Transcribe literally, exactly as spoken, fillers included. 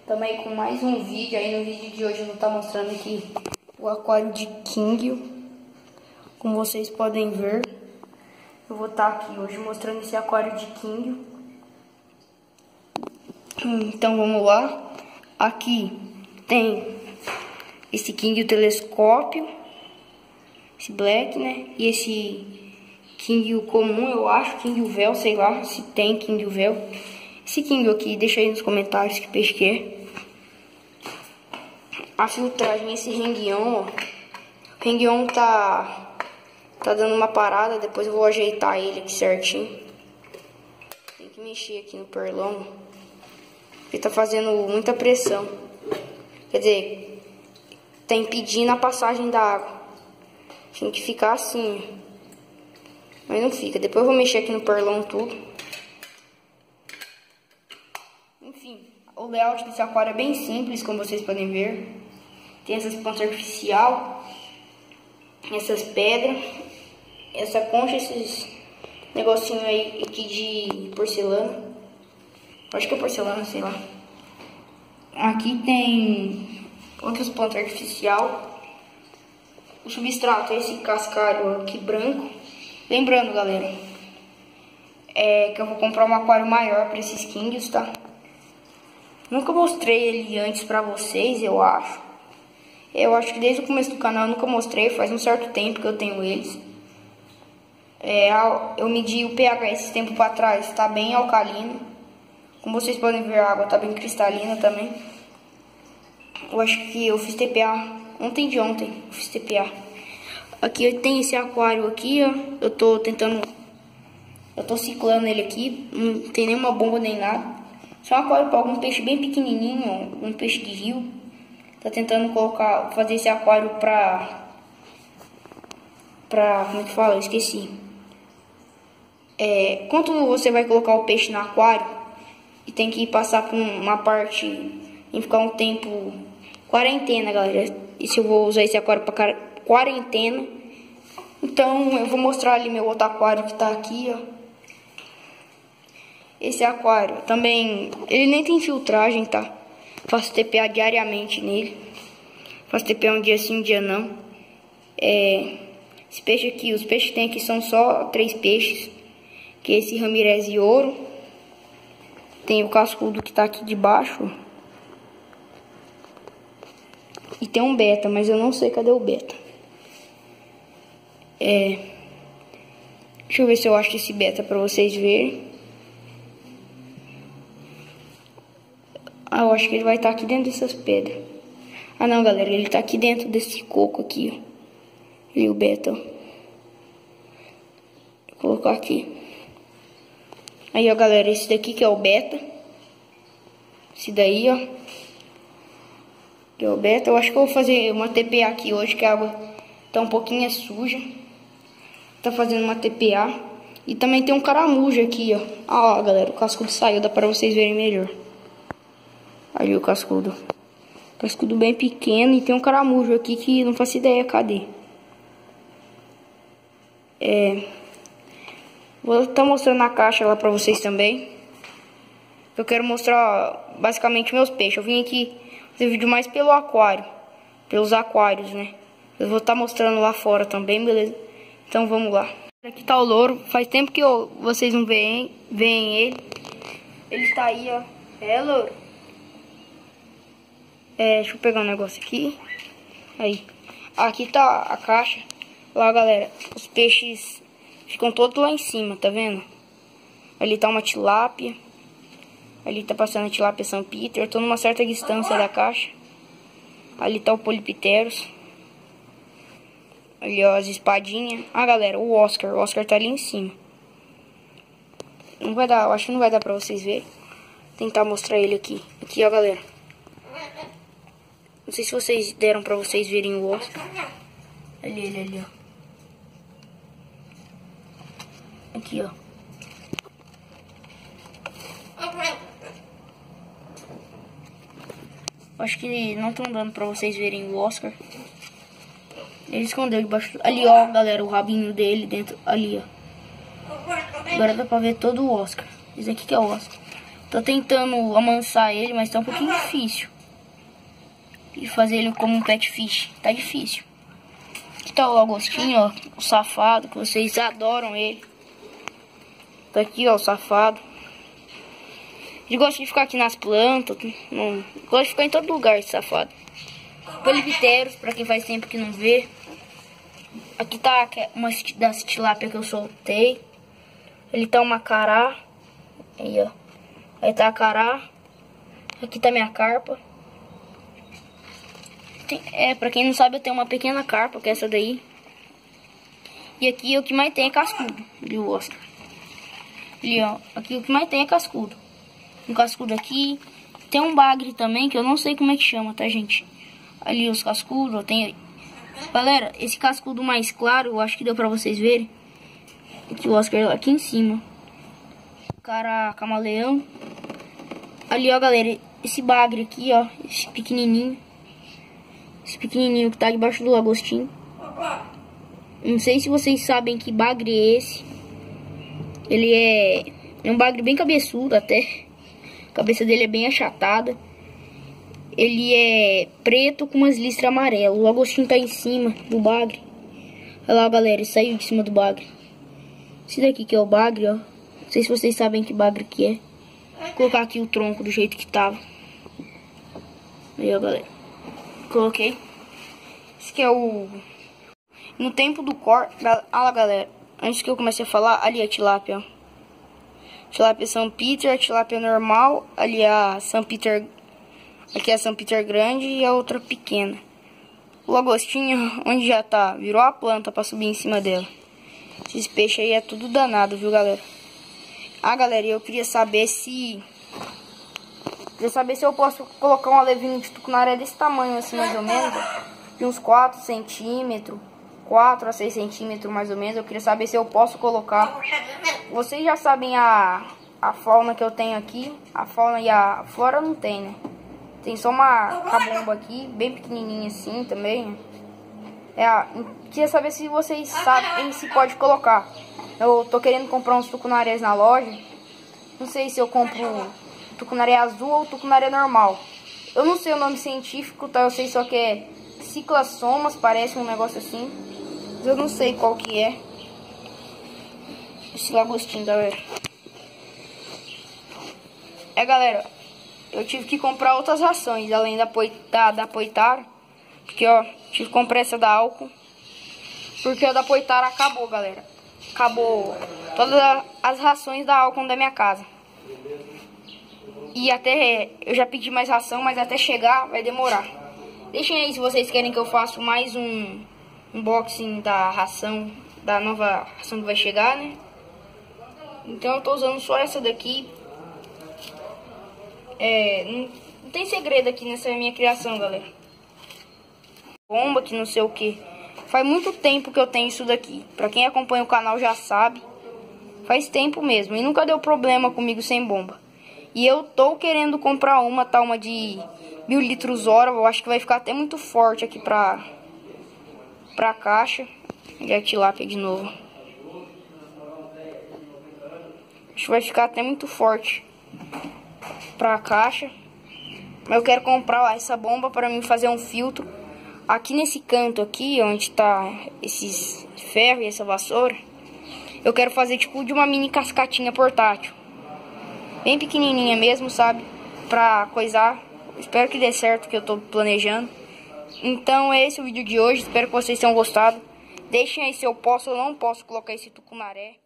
Também com mais um vídeo. Aí no vídeo de hoje eu vou estar mostrando aqui o aquário de King. Como vocês podem ver, eu vou estar aqui hoje mostrando esse aquário de King. Então vamos lá. Aqui tem esse King, o telescópio, esse black, né? E esse King comum, eu acho, King véu, sei lá se tem King véu. Esse King aqui, deixa aí nos comentários que peixe que é. A filtragem, esse renguião, ó. O renguião tá, tá dando uma parada, depois eu vou ajeitar ele aqui certinho. Tem que mexer aqui no perlão, porque tá fazendo muita pressão. Quer dizer, tá impedindo a passagem da água. Tem que ficar assim, mas não fica. Depois eu vou mexer aqui no perlão tudo. Enfim, o layout desse aquário é bem simples, como vocês podem ver. Tem essas pontas artificial, essas pedras, essa concha, esses negocinho aí aqui de porcelana. Acho que é porcelana, sei lá. Aqui tem outras pontas artificial. O substrato é esse cascalho aqui branco. Lembrando, galera, é que eu vou comprar um aquário maior para esses Kings, tá? Nunca mostrei ele antes pra vocês, eu acho. Eu acho que desde o começo do canal eu nunca mostrei, faz um certo tempo que eu tenho eles. É, eu medi o pH esse tempo pra trás, tá bem alcalino. Como vocês podem ver, a água tá bem cristalina também. Eu acho que eu fiz T P A ontem de ontem, eu fiz T P A. Aqui tem esse aquário aqui, ó. Eu tô tentando, eu tô ciclando ele aqui, não tem nenhuma bomba nem nada. Só um aquário para algum peixe bem pequenininho, um peixe de rio. Tá tentando colocar, fazer esse aquário pra, pra, como é que fala? Eu esqueci. É, quando você vai colocar o peixe no aquário e tem que passar por uma parte e ficar um tempo quarentena, galera. E se eu vou usar esse aquário para quarentena, então eu vou mostrar ali meu outro aquário que tá aqui, ó. Esse aquário também, ele nem tem filtragem, tá? Faço T P A diariamente nele. Faço T P A um dia sim, um dia não. É, esse peixe aqui, os peixes que tem aqui são só três peixes. Que é esse Ramirez e ouro. Tem o cascudo que tá aqui de baixo. E tem um beta, mas eu não sei cadê o beta. É, deixa eu ver se eu acho esse beta pra vocês verem. Ah, eu acho que ele vai estar aqui dentro dessas pedras. Ah, não, galera. Ele tá aqui dentro desse coco aqui, ó. E o beta, ó. Vou colocar aqui. Aí, ó, galera. Esse daqui que é o beta. Esse daí, ó. Que é o beta. Eu acho que eu vou fazer uma T P A aqui hoje, que a água tá um pouquinho suja. Tá fazendo uma T P A. E também tem um caramujo aqui, ó. Ah, ó, galera. O cascudo saiu. Dá pra vocês verem melhor. Aí o cascudo. Cascudo bem pequeno. E tem um caramujo aqui que não faço ideia cadê. É, vou estar mostrando a caixa lá pra vocês também. Eu quero mostrar basicamente meus peixes. Eu vim aqui fazer vídeo mais pelo aquário. Pelos aquários, né? Eu vou estar mostrando lá fora também, beleza? Então vamos lá. Aqui tá o louro. Faz tempo que eu, vocês não veem, veem ele. Ele tá aí, ó. É, louro. É, deixa eu pegar um negócio aqui. Aí. Aqui tá a caixa. Lá, galera. Os peixes ficam todos lá em cima, tá vendo? Ali tá uma tilápia. Ali tá passando a tilápia São Peter. Eu tô numa certa distância da caixa. Ali tá o Polypterus. Ali, ó, as espadinhas. Ah, galera, o Oscar. O Oscar tá ali em cima. Não vai dar, eu acho que não vai dar pra vocês verem. Vou tentar mostrar ele aqui. Aqui, ó, galera. Não sei se vocês deram pra vocês verem o Oscar. Ali, ali, ali, ó. Aqui, ó. Acho que não estão dando pra vocês verem o Oscar. Ele escondeu debaixo. Ali, ó, galera, o rabinho dele dentro. Ali, ó. Agora dá pra ver todo o Oscar. Esse aqui que é o Oscar. Tô tentando amansar ele, mas tá um pouquinho difícil. E fazer ele como um pet fish, tá difícil. Aqui tá o lagostinho, ó, o safado, que vocês adoram ele. Tá aqui, ó, o safado. Ele gosta de ficar aqui nas plantas, não, gosta de ficar em todo lugar, esse safado. Polipteros, pra quem faz tempo que não vê. Aqui tá uma das tilápia que eu soltei. Ele tá uma cará. Aí, ó. Aí tá a cará. Aqui tá minha carpa. Tem, é, pra quem não sabe, eu tenho uma pequena carpa, que é essa daí. E aqui o que mais tem é cascudo, viu, Oscar? Ali, ó. Aqui o que mais tem é cascudo. Um cascudo aqui. Tem um bagre também, que eu não sei como é que chama, tá, gente? Ali os cascudos, tem... Galera, esse cascudo mais claro, eu acho que deu pra vocês verem. Aqui o Oscar aqui em cima. Cara camaleão. Ali, ó, galera, esse bagre aqui, ó, esse pequenininho. Esse pequenininho que tá debaixo do lagostinho. Não sei se vocês sabem que bagre é esse. Ele é, é um bagre bem cabeçudo até. A cabeça dele é bem achatada. Ele é preto com umas listras amarelas. O lagostinho tá em cima do bagre. Olha lá, galera, ele saiu de cima do bagre. Esse daqui que é o bagre, ó. Não sei se vocês sabem que bagre que é. Vou colocar aqui o tronco do jeito que tava. Aí, ó, galera. Coloquei. Esse aqui é o... No tempo do corte... Olha lá, galera. Antes que eu comece a falar, ali a tilápia, ó. Tilápia São Peter, a tilápia normal. Ali a São Peter... Aqui é a São Peter grande e a outra pequena. O lagostinho, onde já tá, virou a planta pra subir em cima dela. Esses peixes aí é tudo danado, viu, galera? Ah, galera, eu queria saber se... Queria saber se eu posso colocar um alevinho de tucunaré desse tamanho, assim, mais ou menos. De uns quatro centímetros. quatro a seis centímetros, mais ou menos. Eu queria saber se eu posso colocar. Vocês já sabem a, a fauna que eu tenho aqui. A fauna e a flora não tem, né? Tem só uma cabomba aqui, bem pequenininha assim também. É, queria saber se vocês sabem se pode colocar. Eu tô querendo comprar uns tucunarés na loja. Não sei se eu compro tucunaré azul ou tucunaré normal. Eu não sei o nome científico, tá? Eu sei só que é ciclassomas, parece um negócio assim. Mas eu não sei qual que é. Esse lagostinho, galera. É, galera, eu tive que comprar outras rações, além da, da, da Poitara. Porque, ó, tive que comprar essa da álcool. Porque a da Poitara acabou, galera. Acabou todas as rações da álcool da minha casa. E até, eu já pedi mais ração, mas até chegar vai demorar. Deixem aí se vocês querem que eu faça mais um unboxing da ração, da nova ração que vai chegar, né? Então eu tô usando só essa daqui. É, não, não tem segredo aqui nessa minha criação, galera. Bomba que não sei o que. Faz muito tempo que eu tenho isso daqui. Pra quem acompanha o canal já sabe. Faz tempo mesmo. E nunca deu problema comigo sem bomba. E eu tô querendo comprar uma, tá? Uma de mil litros hora. Eu acho que vai ficar até muito forte aqui pra, pra caixa. E a tilápia de novo. Acho que vai ficar até muito forte pra caixa. Mas eu quero comprar essa bomba para mim fazer um filtro. Aqui nesse canto aqui, onde tá esses ferros e essa vassoura, eu quero fazer tipo de uma mini cascatinha portátil. Bem pequenininha mesmo, sabe? Pra coisar. Espero que dê certo, que eu tô planejando. Então é esse o vídeo de hoje. Espero que vocês tenham gostado. Deixem aí se eu posso ou não posso colocar esse tucunaré.